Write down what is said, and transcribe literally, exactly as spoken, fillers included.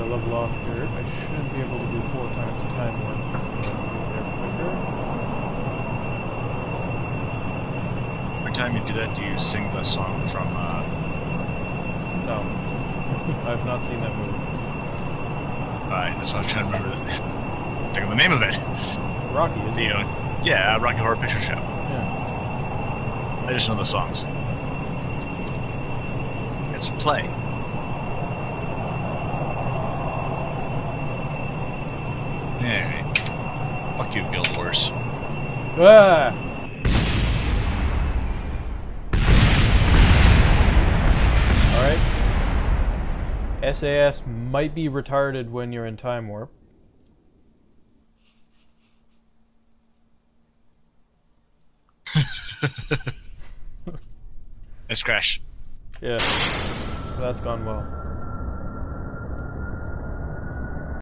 level off here, I should be able to do four times time warp. Uh, get there quicker. Every time you do that, do you sing the song from, uh... No. I've not seen that movie. Alright, that's what I'm trying to remember. That. Think of the name of it. Rocky, isn't You it? know, yeah, Rocky Horror Picture Show. Yeah. I just know the songs. It's play. Alright. Fuck you, Guild Wars. Ah! Alright. S A S might be retarded when you're in time warp. Nice crash. Yeah. So that's gone well.